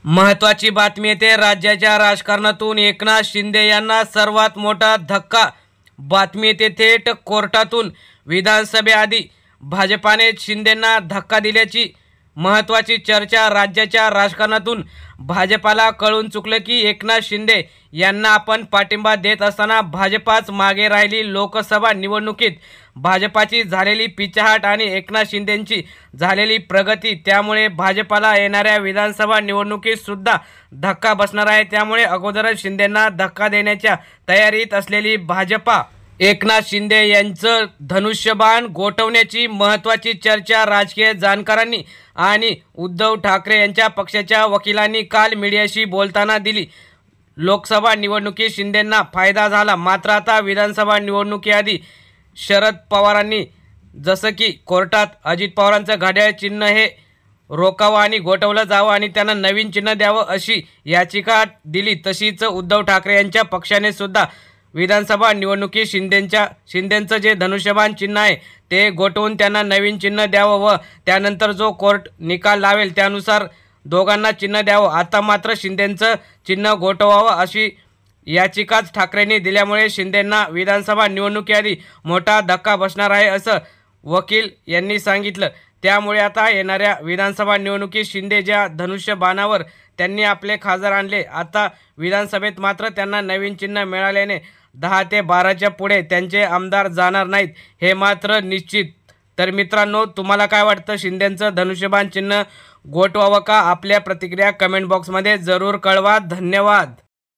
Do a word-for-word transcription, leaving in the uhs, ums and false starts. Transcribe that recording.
महत्त्वाची बातमी येते राज्याच्या राजकारणातून एकनाथ शिंदे यांना सर्वात मोठा धक्का। बातमी येते थेट कोर्टातून। विधानसभेआधी भाजपाने शिंदेंना धक्का दिल्याची महत्त्वाची चर्चा राज्याच्या राजकारणातून भाजपाला कळून चुकलं की एकनाथ शिंदे यांना आपण पाठिंबा देत असताना भाजपाच मागे राहिली। लोकसभा निवडणुकीत भाजपाची झालेली पिछाहाट आणि एकनाथ शिंदेंची झालेली प्रगती, त्यामुळे भाजपाला येणाऱ्या विधानसभा निवडणुकीत सुद्धा धक्का बसणार आहे। त्यामुळे अगोदरच शिंदेंना धक्का देण्याच्या तयारीत असलेली भाजपा एकनाथ शिंदे यांचं धनुष्यबाण गोठवण्याची महत्त्वाची चर्चा राजकीय जाणकारांनी आणि उद्धव ठाकरे यांच्या पक्षाच्या वकिलांनी काल मीडियाशी बोलताना दिली। लोकसभा निवडणुकीत शिंदेंना फायदा झाला, मात्र आता विधानसभा निवडणुकीआधी शरद पवारांनी जसं की कोर्टात अजित पवारांचं घड्याळ चिन्ह हे रोकावं आणि गोठवलं जावं आणि त्यांना नवीन चिन्ह द्यावं अशी याचिका दिली, तशीच उद्धव ठाकरे यांच्या पक्षाने सुद्धा विधानसभा निवडणुकीत शिंदेंच्या शिंदेंचं जे धनुष्यबाण चिन्ह आहे ते गोठवून त्यांना नवीन चिन्ह द्यावं व त्यानंतर जो कोर्ट निकाल लावेल त्यानुसार दोघांना चिन्ह द्यावं। आता मात्र शिंदेंचं चिन्ह गोठवावं अशी याचिकाच ठाकरेंनी दिल्यामुळे शिंदेंना विधानसभा निवडणुकीआधी मोठा धक्का बसणार आहे असं वकील यांनी सांगितलं। त्यामुळे आता येणाऱ्या विधानसभा निवडणुकीत शिंदे ज्या धनुष्यबाणावर त्यांनी आपले खासदार आणले, आता विधानसभेत मात्र त्यांना नवीन चिन्ह मिळाल्याने दहा ते बाराच्या पुढे त्यांचे आमदार जाणार नाहीत हे मात्र निश्चित। तर मित्रांनो, तुम्हाला काय वाटतं, शिंदेंचं धनुष्यबाण चिन्ह गोठवावं का? आपल्या प्रतिक्रिया कमेंट बॉक्समध्ये जरूर कळवा। धन्यवाद।